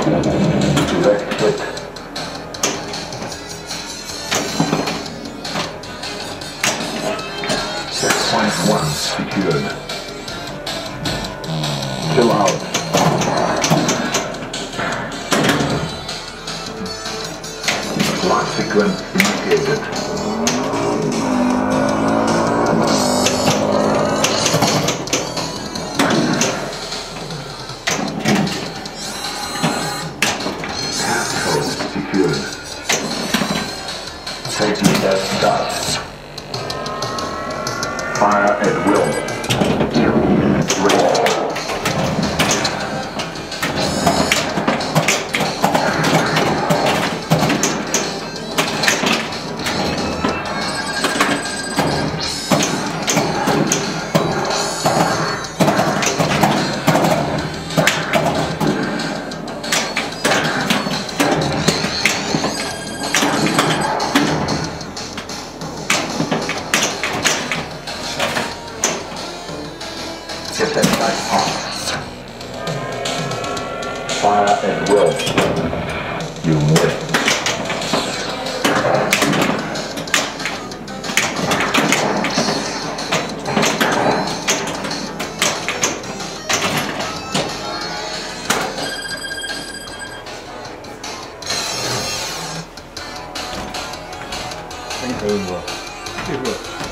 Direct hit. Checkpoint 1 secured. Chill out. Launch sequence initiated. Passcode secured. Safety test start. Fire at will. Ready. Get that light off. Fire at will. You win. Think over.